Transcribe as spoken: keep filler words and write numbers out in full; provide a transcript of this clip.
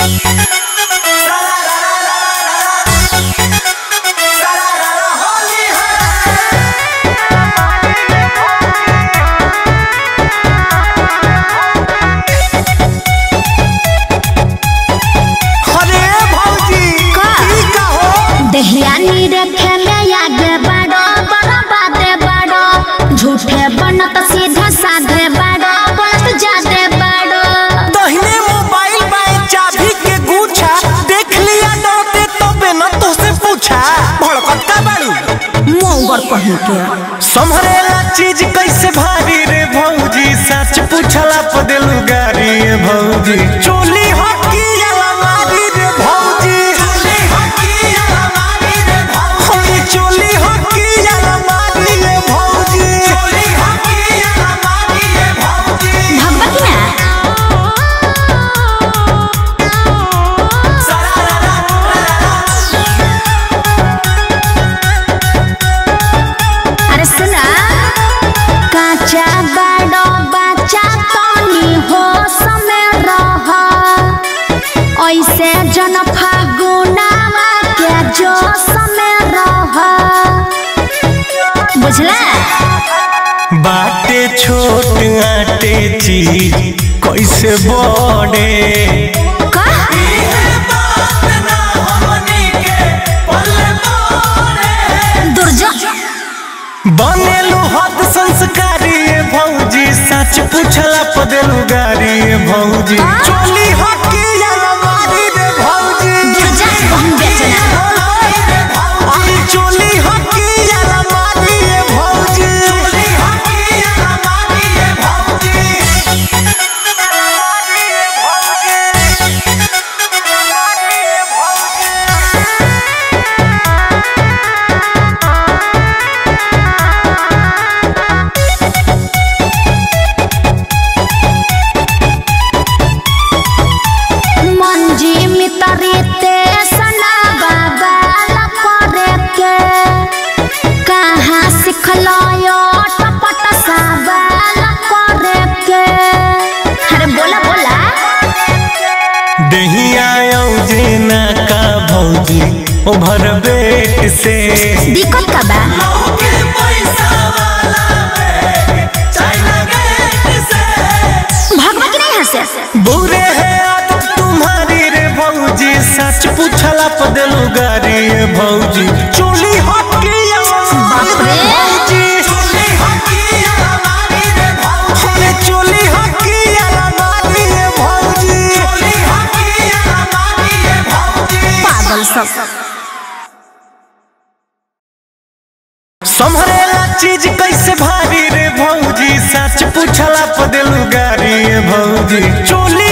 झूठे बनत सीधा साधे बड़ो बोलत जादे बड़ो दहिने मोबाइल बाई चाबी के गुच्छा देख लिया डरते तो बिना तो से पूछा भड़कत का बाड़ी मोंगर कहीं के संभरेला चीज कैसे भारी रे भौजी सच पूछला प देलु गारी रे भौजी चोली हकी अलमारी रे भौजी चोली हकी अलमारी रे भौजी चोली हकी अलमारी रे भौजी चोली हकी अलमारी रे भौजी भगवती ना अरे सुना काचा बड़ो बच्चा तनी हो समय रह ऐसे जन फागुनावा के जो समय रह बुझला बाटे छोट आटे चीज कैसे बड़े का दुर्जा बनेलु हद संस्कारी भौजी सच पूछला प देलु गारी भौजी चोली हकी अलमारी रे भौजी दुर्जा हम बेचना अरे चोली हकी अलमारी रे भौजी चोली हकी अलमारी रे भौजी अलमारी रे भौजी अलमारी रे मंजी मितरीते सना बाबा लपरे के कहाँ सिखलो यो टपट साबा लपरे के अरे बोला बोला दहिया औजना का भौजी ओभर बेट से दिक्कत का बा भगवती नहीं हंसे बुरे है आदत तुम्हारी रे भौजी सच पूछला प देलु गारी रे भौजी चोली हकी अलमारी रे भौजी चोली हकी अलमारी रे भौजी चोली हकी अलमारी रे भौजी चोली हकी अलमारी रे भौजी पागल सब संभरेला चीज कैसे भारी रे भौजी सच पूछला प देलु गारी रे भौजी चोली